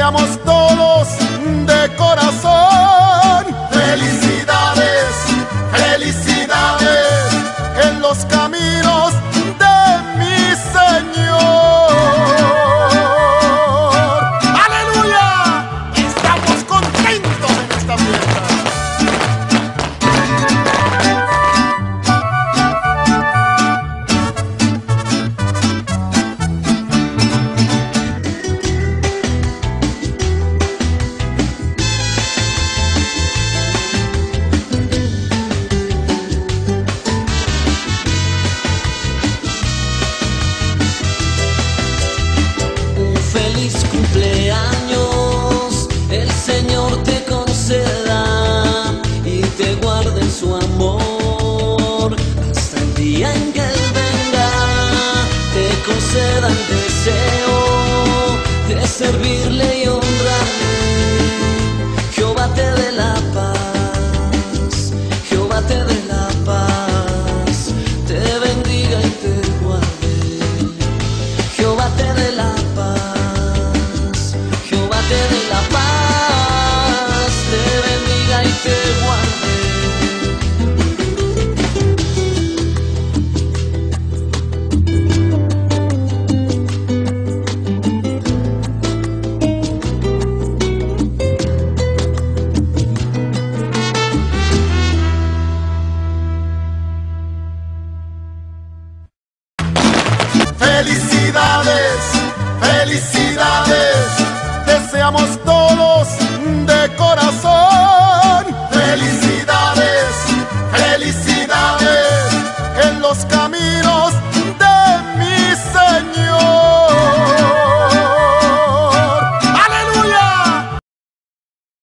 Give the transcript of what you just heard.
deseamos todos de corazón. Felicidades, felicidades en los caminos de mi Señor. ¡Aleluya! Estamos contentos en esta fiesta. Feliz cumpleaños, el Señor te conceda y te guarde en su amor hasta el día en que Él venga, te conceda el deseo de servirle y honrarle. Jehová te dé la paz, Jehová te dé la paz, te bendiga y te guarde. Jehová te dé la paz, Jehová te dé la paz, te bendiga y te guarde. Felicidades, felicidades, deseamos todos